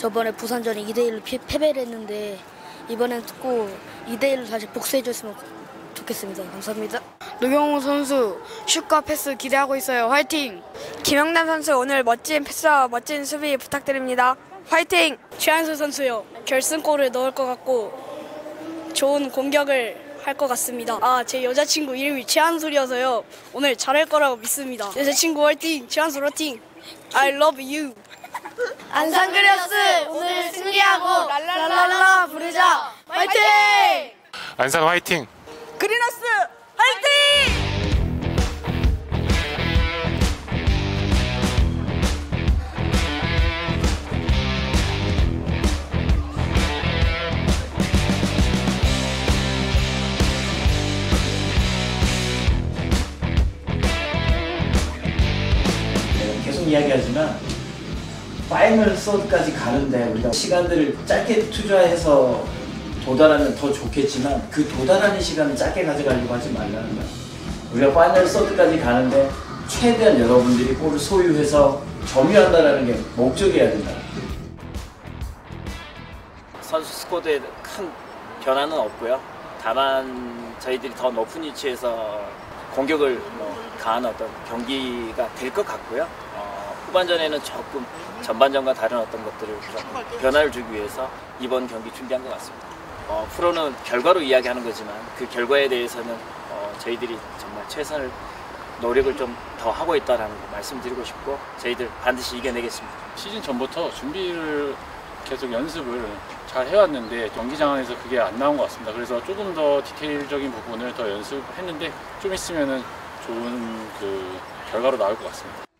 저번에 부산전에 2대1로 패배를 했는데 이번엔 꼭 2대1로 다시 복수해줬으면 좋겠습니다. 감사합니다. 노경호 선수 슛과 패스 기대하고 있어요. 화이팅! 김영남 선수 오늘 멋진 패스와 멋진 수비 부탁드립니다. 화이팅! 최한솔 선수요. 결승골을 넣을 것 같고 좋은 공격을 할 것 같습니다. 제 여자친구 이름이 최한솔이어서요. 오늘 잘할 거라고 믿습니다. 여자친구 화이팅! 최한솔 화이팅! I love you! 안산그레어스 오늘 승리하고 랄랄랄라 부르자. 화이팅! 안산 화이팅! 그리너스 화이팅! 계속 이야기하지만 파이널 서드까지 가는데 우리가 시간들을 짧게 투자해서 도달하면 더 좋겠지만 그 도달하는 시간을 짧게 가져가려고 하지 말라는 거야. 우리가 파이널 서드까지 가는데 최대한 여러분들이 볼을 소유해서 점유한다는 게 목적이어야 된다. 선수 스쿼드에 큰 변화는 없고요. 다만 저희들이 더 높은 위치에서 공격을 가한 어떤 경기가 될 것 같고요. 후반전에는 조금 전반전과 다른 어떤 것들을 좀 변화를 주기 위해서 이번 경기 준비한 것 같습니다. 프로는 결과로 이야기하는 거지만 그 결과에 대해서는 저희들이 정말 최선을 노력을 좀 더 하고 있다는 거 말씀드리고 싶고 저희들 반드시 이겨내겠습니다. 시즌 전부터 준비를 계속 연습을 잘 해왔는데 경기장 안에서 그게 안 나온 것 같습니다. 그래서 조금 더 디테일적인 부분을 더 연습했는데 좀 있으면은 좋은 결과로 나올 것 같습니다.